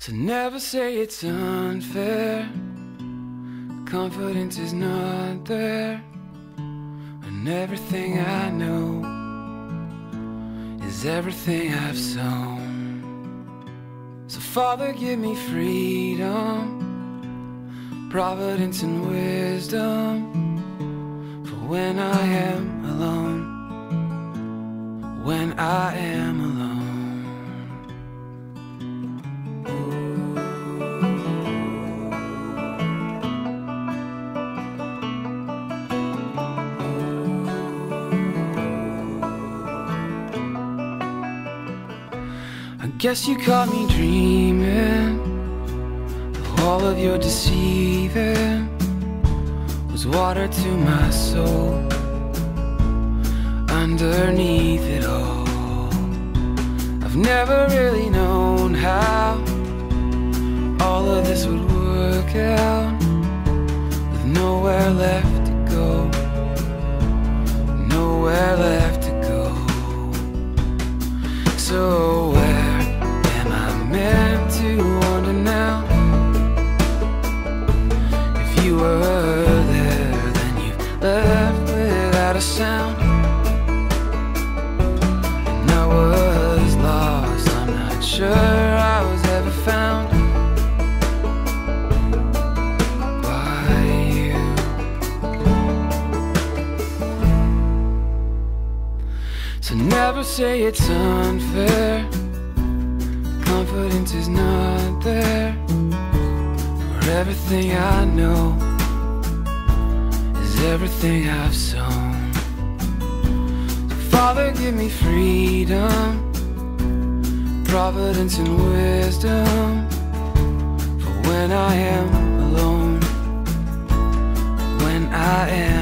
So never say it's unfair. Confidence is not there when everything I know is everything I've sown. So Father, give me freedom, providence and wisdom for when I am alone, when I am alone. I guess you caught me dreaming. All of your deceiving was water to my soul. Underneath it all, I've never really known how all of this would work out, with nowhere left to go, nowhere left to go. So where am I meant to wander now? If you were there, then you've left without a sound. And I was lost, I'm not sure I was ever found by you. So never say it's unfair. Confidence is not there, for everything I know is everything I've sown. So Father, give me freedom, providence and wisdom for when I am alone, when I am